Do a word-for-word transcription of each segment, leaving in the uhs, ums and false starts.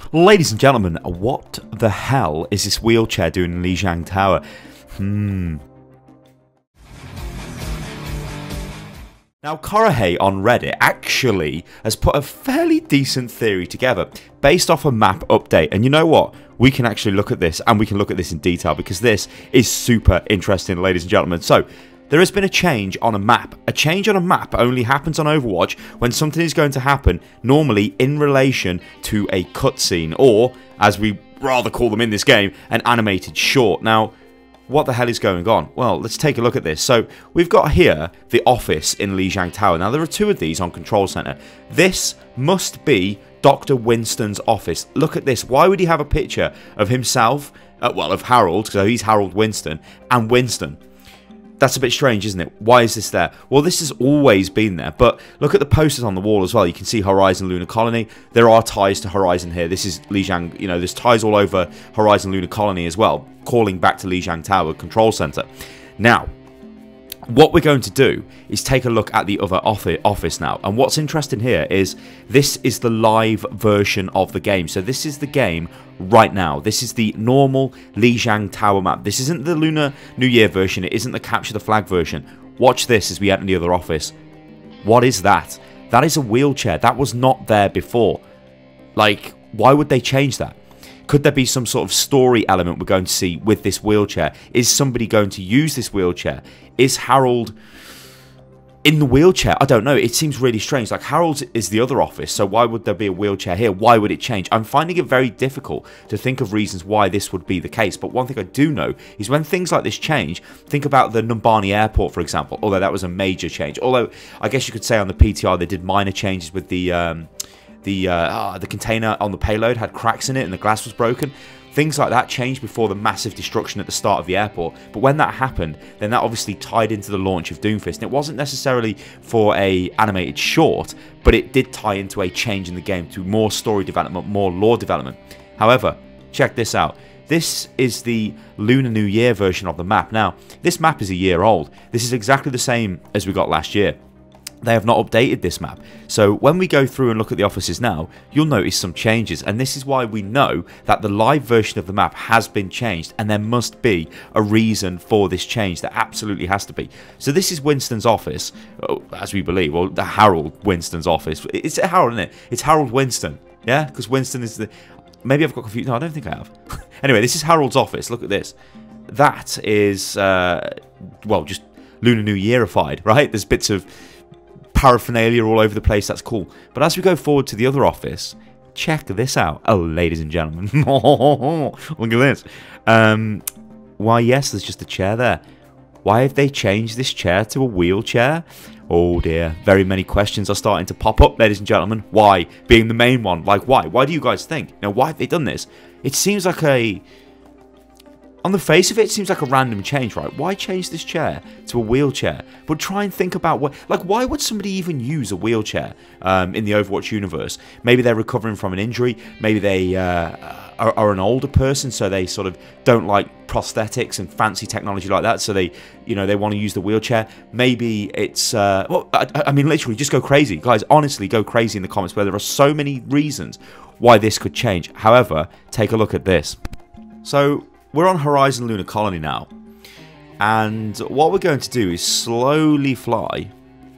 Ladies and gentlemen, what the hell is this wheelchair doing in Lijiang Tower? Hmm. Now, Korahei on Reddit actually has put a fairly decent theory together based off a map update. And you know what? We can actually look at this, and we can look at this in detail because this is super interesting, ladies and gentlemen. So, there has been a change on a map. A change on a map only happens on Overwatch when something is going to happen, normally in relation to a cutscene, or, as we rather call them in this game, an animated short. Now, what the hell is going on? Well, let's take a look at this. So, we've got here the office in Lijiang Tower. Now, there are two of these on Control Center. This must be Doctor Winston's office. Look at this. Why would he have a picture of himself, uh, well, of Harold, so he's Harold Winston, and Winston? That's a bit strange, isn't it? Why is this there? Well, this has always been there, but look at the posters on the wall as well. You can see Horizon Lunar Colony. There are ties to Horizon here. This is Lijiang, you know, there's ties all over Horizon Lunar Colony as well, calling back to Lijiang Tower Control Center. Now, what we're going to do is take a look at the other office now. And what's interesting here is this is the live version of the game. So this is the game right now. This is the normal Lijiang Tower map. This isn't the Lunar New Year version. It isn't the Capture the Flag version. Watch this as we enter the other office. What is that? That is a wheelchair. That was not there before. Like, why would they change that? Could there be some sort of story element we're going to see with this wheelchair? Is somebody going to use this wheelchair? Is Harold in the wheelchair? I don't know. It seems really strange. Like, Harold is the other office, so why would there be a wheelchair here? Why would it change? I'm finding it very difficult to think of reasons why this would be the case. But one thing I do know is when things like this change, think about the Numbani Airport, for example, although that was a major change. Although, I guess you could say on the P T R they did minor changes with the... Um, The uh, the container on the payload had cracks in it and the glass was broken. Things like that changed before the massive destruction at the start of the airport. But when that happened, then that obviously tied into the launch of Doomfist. And it wasn't necessarily for a animated short, but it did tie into a change in the game to more story development, more lore development. However, check this out. This is the Lunar New Year version of the map. Now, this map is a year old. This is exactly the same as we got last year. They have not updated this map. So when we go through and look at the offices now, you'll notice some changes. And this is why we know that the live version of the map has been changed. And there must be a reason for this change. There absolutely has to be. So this is Winston's office, as we believe. Well, the Harold Winston's office. It's Harold, isn't it? It's Harold Winston. Yeah? Because Winston is the... Maybe I've got confused. No, I don't think I have. Anyway, this is Harold's office. Look at this. That is, uh, well, just Lunar New Yearified, right? There's bits of paraphernalia all over the place. That's cool. But as we go forward to the other office, check this out. Oh, ladies and gentlemen. Look at this. Um, why, yes, there's just a chair there. Why have they changed this chair to a wheelchair? Oh, dear. Very many questions are starting to pop up, ladies and gentlemen. Why? Being the main one. Like, why? Why do you guys think? Now, why have they done this? It seems like a... On the face of it, it seems like a random change, right? Why change this chair to a wheelchair? But try and think about what... Like, why would somebody even use a wheelchair um, in the Overwatch universe? Maybe they're recovering from an injury. Maybe they uh, are, are an older person, so they sort of don't like prosthetics and fancy technology like that. So they, you know, they want to use the wheelchair. Maybe it's... Uh, well, I, I mean, literally, just go crazy. Guys, honestly, go crazy in the comments where there are so many reasons why this could change. However, take a look at this. So... We're on Horizon Lunar Colony now, and what we're going to do is slowly fly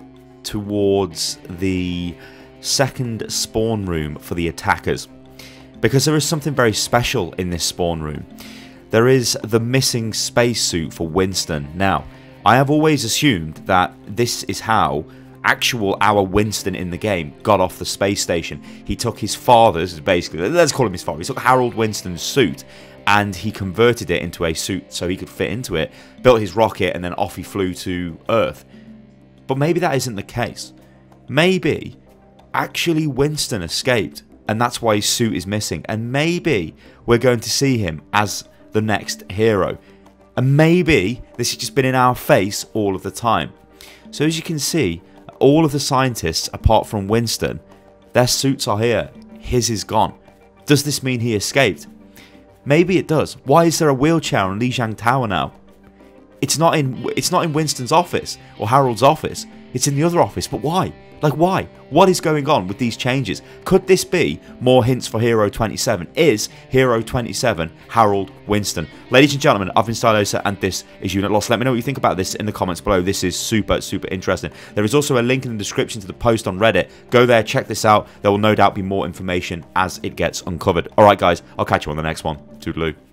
towards the second spawn room for the attackers, because there is something very special in this spawn room. There is the missing spacesuit for Winston. Now, I have always assumed that this is how actual our Winston in the game got off the space station. He took his father's, basically, let's call him his father, he took Harold Winston's suit, and he converted it into a suit so he could fit into it, built his rocket, and then off he flew to Earth. But maybe that isn't the case. Maybe actually Winston escaped, and that's why his suit is missing. And maybe we're going to see him as the next hero. And maybe this has just been in our face all of the time. So as you can see, all of the scientists, apart from Winston, their suits are here. His is gone. Does this mean he escaped? Maybe it does. Why is there a wheelchair on Lijiang Tower now? It's not in it's not in Winston's office or Harold's office. It's in the other office, but why? Like, why? What is going on with these changes? Could this be more hints for Hero twenty-seven? Is Hero twenty-seven Harold Winston? Ladies and gentlemen, I've been Stylosa, and this is Unit Lost. Let me know what you think about this in the comments below. This is super, super interesting. There is also a link in the description to the post on Reddit. Go there, check this out. There will no doubt be more information as it gets uncovered. Alright guys, I'll catch you on the next one. Toodaloo.